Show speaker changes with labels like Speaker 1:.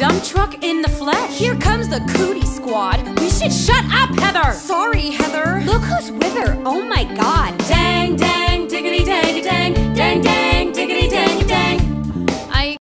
Speaker 1: dump truck in the flesh.
Speaker 2: Here comes the cootie squad.
Speaker 1: We should shut up, Heather!
Speaker 2: Sorry, Heather.
Speaker 1: Look who's with her, oh my god.